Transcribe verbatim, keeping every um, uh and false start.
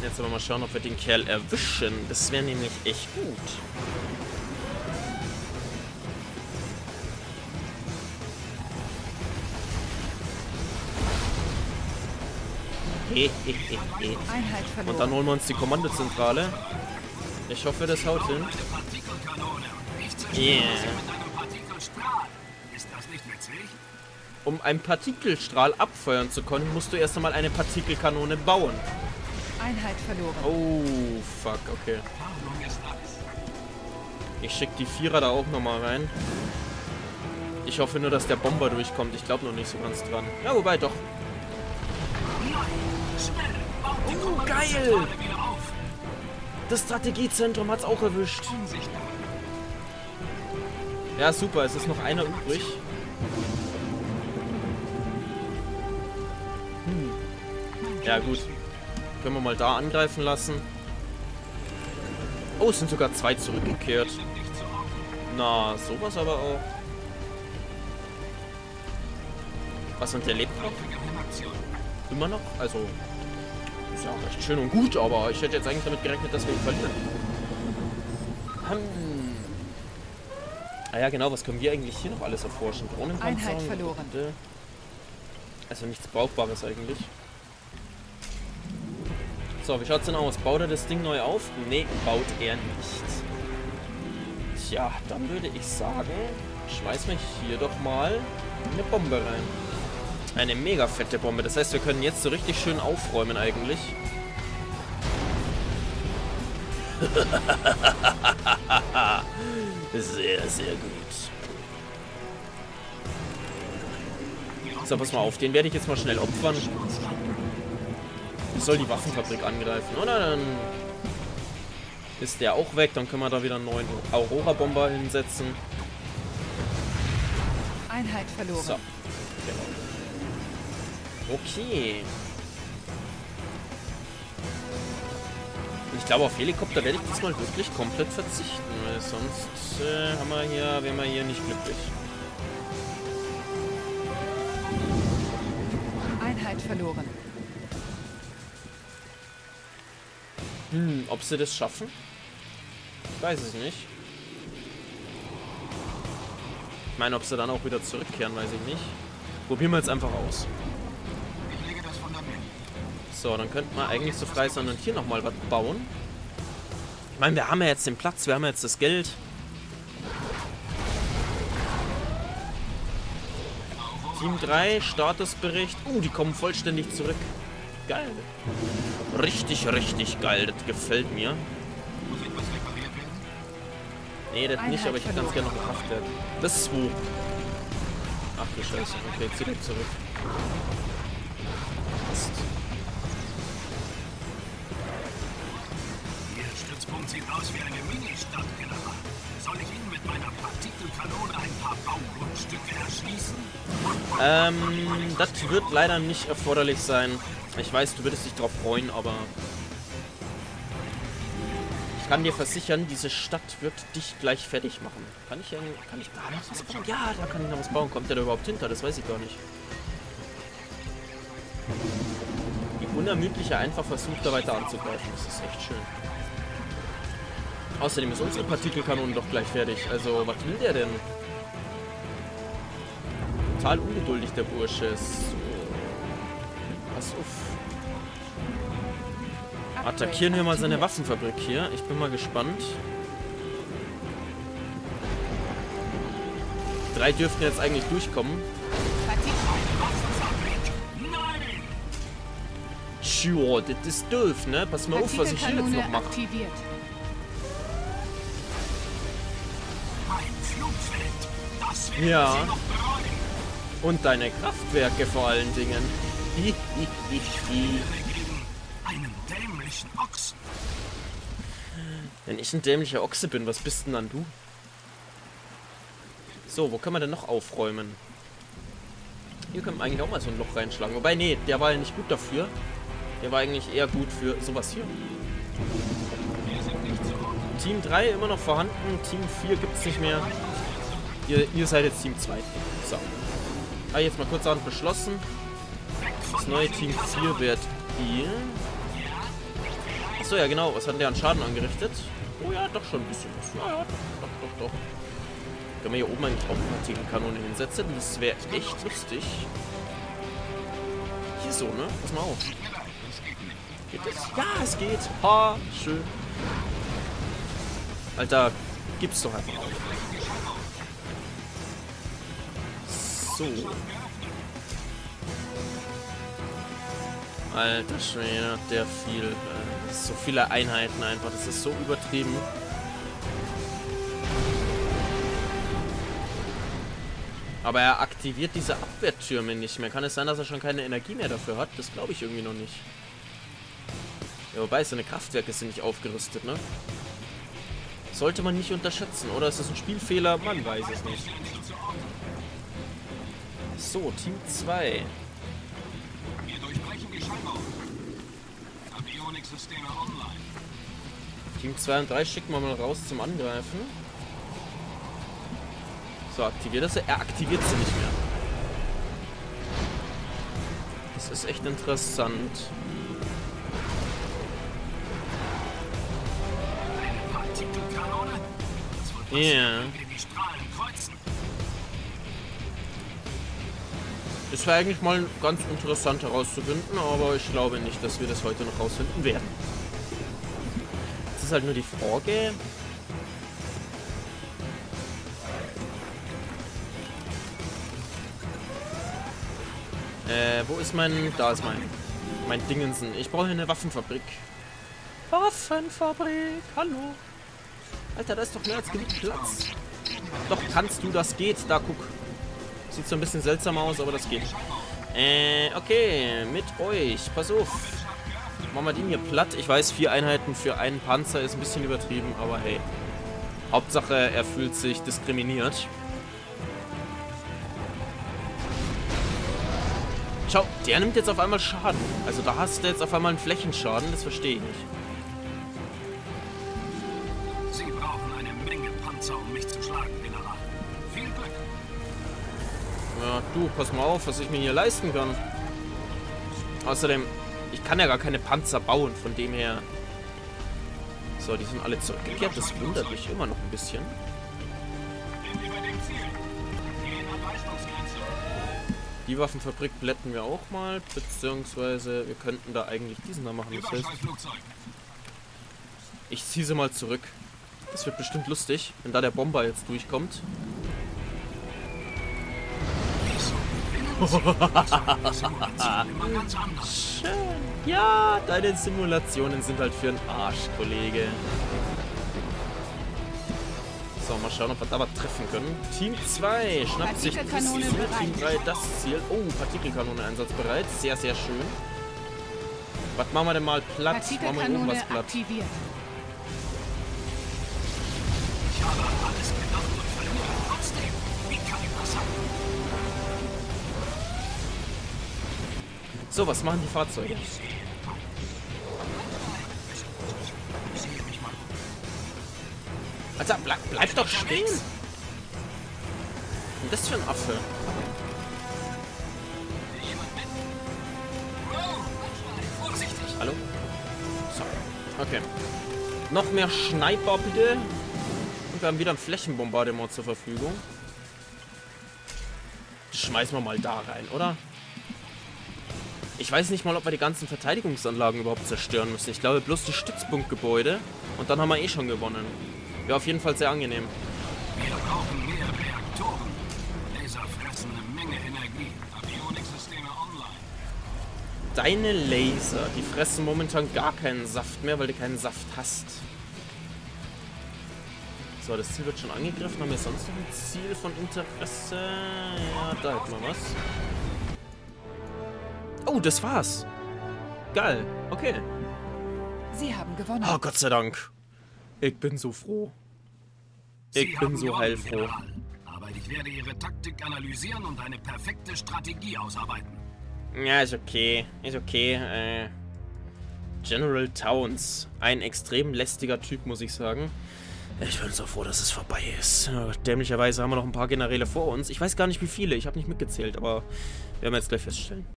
Jetzt aber mal schauen, ob wir den Kerl erwischen. Das wäre nämlich echt gut. Einheit verloren. Und dann holen wir uns die Kommandozentrale. Ich hoffe, das haut hin. Yeah. Um einen Partikelstrahl abfeuern zu können, musst du erst einmal eine Partikelkanone bauen. Einheit verloren. Oh, fuck, okay. Ich schicke die Vierer da auch nochmal rein. Ich hoffe nur, dass der Bomber durchkommt. Ich glaube noch nicht so ganz dran. Ja, wobei, doch. Oh, geil! Das Strategiezentrum hat's auch erwischt. Ja, super. Es ist noch einer übrig. Hm. Ja, gut. Können wir mal da angreifen lassen. Oh, es sind sogar zwei zurückgekehrt. Na, sowas aber auch. Was, und der lebt noch? Immer noch? Also, ist ja auch recht schön und gut, aber ich hätte jetzt eigentlich damit gerechnet, dass wir ihn verlieren. Hm. Ah ja, genau, was können wir eigentlich hier noch alles erforschen? Drohnenpanzer? Einheit verloren. Also nichts Brauchbares eigentlich. So, wie schaut's denn aus? Baut er das Ding neu auf? Nee, baut er nicht. Tja, dann würde ich sagen, schmeiß mich hier doch mal eine Bombe rein. Eine mega fette Bombe. Das heißt, wir können jetzt so richtig schön aufräumen eigentlich. Sehr, sehr gut. So, pass mal auf. Den werde ich jetzt mal schnell opfern. Ich soll die Waffenfabrik angreifen, oder? Dann ist der auch weg. Dann können wir da wieder einen neuen Aurora-Bomber hinsetzen. Einheit verloren. So. Genau. Okay. Ich glaube, auf Helikopter werde ich diesmal wirklich komplett verzichten, weil sonst äh, haben wir hier, wären wir hier nicht glücklich. Einheit verloren. Hm, ob sie das schaffen? Ich weiß es nicht. Ich meine, ob sie dann auch wieder zurückkehren, weiß ich nicht. Probieren wir jetzt einfach aus. So, dann könnten wir eigentlich so frei sein und hier nochmal was bauen. Ich meine, wir haben ja jetzt den Platz, wir haben ja jetzt das Geld. Team drei, Statusbericht. Uh, die kommen vollständig zurück. Geil. Richtig, richtig geil. Das gefällt mir. Nee, das nicht, aber ich hätte ganz gerne noch ein Kraftwerk. Das ist wo. Ach du Scheiße. Okay, zieh dich zurück. Mist. Stützpunkt sieht aus wie eine Mini-Stadt, General. Soll ich Ihnen mit meiner Partikelkanone ein paar Baugrundstücke erschließen? Ähm, das wird leider nicht erforderlich sein. Ich weiß, du würdest dich drauf freuen, aber ich kann dir versichern, diese Stadt wird dich gleich fertig machen. Kann ich ja, kann ich da noch was bauen? Ja, da kann ich noch was bauen. Kommt der da überhaupt hinter? Das weiß ich gar nicht. Die unermüdliche einfach versucht, da weiter anzugreifen. Das ist echt schön. Außerdem ist unsere Partikelkanone doch gleich fertig. Also, was will der denn? Total ungeduldig, der Bursche. So. Pass auf. Attackieren wir mal seine Waffenfabrik hier. Ich bin mal gespannt. Drei dürften jetzt eigentlich durchkommen. Tja, das ist doof, ne? Pass mal auf, was ich hier jetzt noch mache. Ja. Und deine Kraftwerke vor allen Dingen. Hi, hi, hi, hi. Einen dämlichen Ochsen. Wenn ich ein dämlicher Ochse bin, was bist denn dann du? So, wo können wir denn noch aufräumen? Hier können wir eigentlich auch mal so ein Loch reinschlagen. Wobei, nee, der war ja nicht gut dafür. Der war eigentlich eher gut für sowas hier. Team drei immer noch vorhanden. Team vier gibt es nicht mehr. Ihr, ihr seid jetzt Team zwei. So. Ah, jetzt mal kurz Hand beschlossen. Das neue Team vier wird ihr. Achso, ja genau. Was hat der an Schaden angerichtet? Oh ja, doch schon ein bisschen was. Ja, ja, doch, doch, doch, doch. Können wir hier oben eigentlich auch eine Partikelkanone hinsetzen? Das wäre echt lustig. Hier so, ne? Pass mal auf. Geht das? Ja, es geht. Ha, schön. Alter, gib's doch einfach auf. So. Alter Schwede, der viel. Äh, so viele Einheiten einfach. Das ist so übertrieben. Aber er aktiviert diese Abwehrtürme nicht mehr. Kann es sein, dass er schon keine Energie mehr dafür hat? Das glaube ich irgendwie noch nicht. Ja, wobei, seine Kraftwerke sind nicht aufgerüstet, ne? Sollte man nicht unterschätzen. Oder ist das ein Spielfehler? Man weiß es nicht. So, Team zwei. Wir durchbrechen die Schallmauer. Avionik-Systeme online. Team zwei und drei schicken wir mal raus zum Angreifen. So, aktiviert das. Er aktiviert sie nicht mehr. Das ist echt interessant. Eine Partikelkanone? Das wird Ja. Yeah. wenn wir die Strahlen kreuzen. Das wäre eigentlich mal ganz interessant herauszufinden, aber ich glaube nicht, dass wir das heute noch rausfinden werden. Es ist halt nur die Frage. Äh, wo ist mein... Da ist mein... Mein Dingensen. Ich brauche eine Waffenfabrik. Waffenfabrik, hallo. Alter, da ist doch mehr als genug Platz. Doch, kannst du, das geht. Da, guck. Sieht so ein bisschen seltsam aus, aber das geht. Äh, okay, mit euch. Pass auf. Machen wir den hier platt. Ich weiß, vier Einheiten für einen Panzer ist ein bisschen übertrieben, aber hey. Hauptsache, er fühlt sich diskriminiert. Schau, der nimmt jetzt auf einmal Schaden. Also da hast du jetzt auf einmal einen Flächenschaden. Das verstehe ich nicht. Sie brauchen eine Menge Panzer, um mich zu schlagen, General. Viel Glück. Ja, du, pass mal auf, was ich mir hier leisten kann. Außerdem, ich kann ja gar keine Panzer bauen, von dem her... So, die sind alle zurückgekehrt. Das wundert mich immer noch ein bisschen. Die Waffenfabrik blätten wir auch mal, beziehungsweise wir könnten da eigentlich diesen da machen. Das heißt, ich ziehe sie mal zurück. Das wird bestimmt lustig, wenn da der Bomber jetzt durchkommt. Schön. Ja, deine Simulationen sind halt für einen Arsch, Kollege. So, mal schauen, ob wir da was treffen können. Team zwei schnappt sich das Ziel. Team drei das Ziel. Oh, Partikelkanone einsatzbereit. Sehr, sehr schön. Was machen wir denn mal platt? Machen wir irgendwas platt. Aktiviert. Ich habe an alles gedacht und verliere trotzdem. Wie kann das sein? So, was machen die Fahrzeuge? Alter, bleib, bleib doch stehen! Was ist das für ein Affe? Hallo? So, okay. Noch mehr Sniper bitte. Und wir haben wieder ein Flächenbombardement zur Verfügung. Das schmeißen wir mal da rein, oder? Ich weiß nicht mal, ob wir die ganzen Verteidigungsanlagen überhaupt zerstören müssen. Ich glaube bloß die Stützpunktgebäude. Und dann haben wir eh schon gewonnen. Wäre auf jeden Fall sehr angenehm. Wir brauchen mehr Reaktoren. Laser fressen eine Menge Energie. Avionik-Systeme online. Deine Laser, die fressen momentan gar keinen Saft mehr, weil du keinen Saft hast. So, das Ziel wird schon angegriffen. Haben wir sonst noch ein Ziel von Interesse? Ja, da hätten wir was. Oh, das war's. Geil. Okay. Sie haben gewonnen. Oh, Gott sei Dank. Ich bin so froh. Ich Sie bin haben so gewonnen, heilfroh. General. Aber ich werde Ihre Taktik analysieren und eine perfekte Strategie ausarbeiten. Ja, ist okay. Ist okay. Äh, General Towns. Ein extrem lästiger Typ, muss ich sagen. Ich bin so froh, dass es vorbei ist. Dämlicherweise haben wir noch ein paar Generäle vor uns. Ich weiß gar nicht, wie viele. Ich habe nicht mitgezählt, aber werden wir jetzt gleich feststellen.